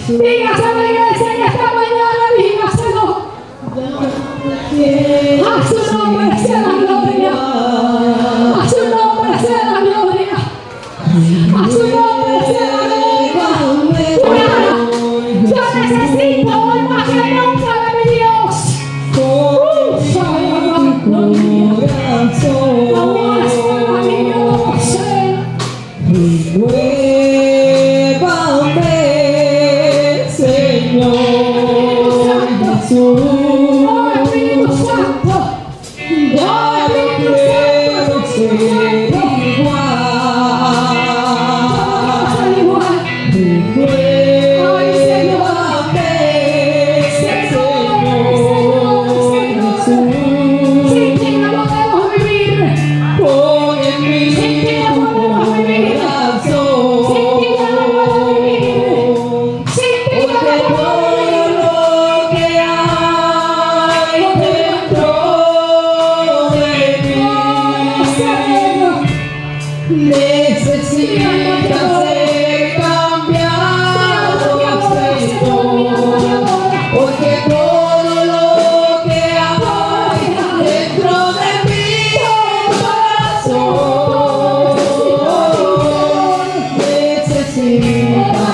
Dígaselo, iglesia, en esta mañana, dígaselo. A su nombre sea la gloria. A su nombre sea la gloria. A su nombre sea la gloria. Yo necesito hoy más que nunca de mi Dios. Renuévame, Señor Jesús. Espíritu Santo. Ya no quiero ser igual. Renuévame, Señor Jesús. Sin ti no podemos vivir. Pon en mí Sin ti no podemos vivir. corazón. Sin ti no podemos vivir. Sin ti no Porque podemos todo vivir. lo que hay dentro de mí necesita ser cambiado, Señor. Porque todo lo que hay dentro de mi corazón necesita